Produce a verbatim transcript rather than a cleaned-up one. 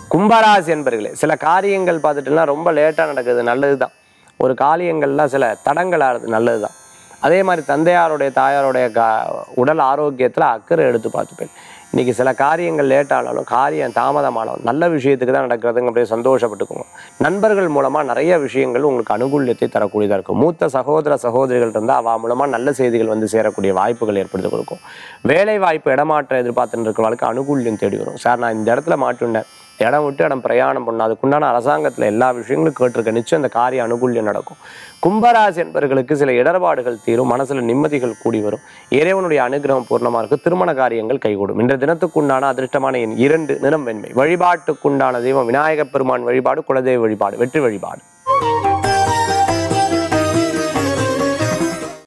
கும்பராசி என்பர்களே, சில காரியங்கள் பார்த்துட்டுனா ரொம்ப லேட்டாக நடக்குது, நல்லது தான். ஒரு காரியங்கள்லாம் சில தடங்கள் ஆகிறது, நல்லது தான். அதே மாதிரி தந்தையாருடைய தாயாருடைய கா உடல் ஆரோக்கியத்தில் அக்கறை எடுத்து பார்த்துப்பேன். இன்றைக்கி சில காரியங்கள் லேட் ஆனாலும் காரியம் தாமதமானாலும் நல்ல விஷயத்துக்கு தான் நடக்கிறதுங்க, அப்படியே சந்தோஷப்பட்டுக்கோங்க. நண்பர்கள் மூலமாக நிறைய விஷயங்கள் உங்களுக்கு அனுகூல்யத்தை தரக்கூடியதாக இருக்கும். மூத்த சகோதர சகோதரிகள் இருந்தால் அவள் மூலமாக நல்ல செய்திகள் வந்து சேரக்கூடிய வாய்ப்புகள் ஏற்படுத்தி கொடுக்கும். வேலை வாய்ப்பு இடமாற்றம் எதிர்பார்த்துட்டு இருக்கிறவங்களுக்கு அனுகூல்யம் தேடி வரும். சார் நான் இந்த இடத்துல மாட்டுண்டேன், இடம் விட்டு இடம் பிரயாணம் பண்ணணும், அதுக்குண்டான அரசாங்கத்தில் எல்லா விஷயங்களும் கேட்டிருக்க, நிச்சயம் அந்த காரிய அனுகூல்யம் நடக்கும். கும்பராசி என்பவர்களுக்கு சில இடர்பாடுகள் தீரும், மனசில் நிம்மதிகள் கூடி வரும். இறைவனுடைய அனுகிரகம் பூர்ணமாக இருக்கும். திருமண காரியங்கள் கைகூடும். இன்றைய தினத்துக்குண்டான அதிர்ஷ்டமான எண் இரண்டு, நிறம் வெண்மை. வழிபாட்டுக்குண்டான தெய்வம் விநாயகப் பெருமான் வழிபாடு, குலதெய்வ வழிபாடு, வெற்றி வழிபாடு.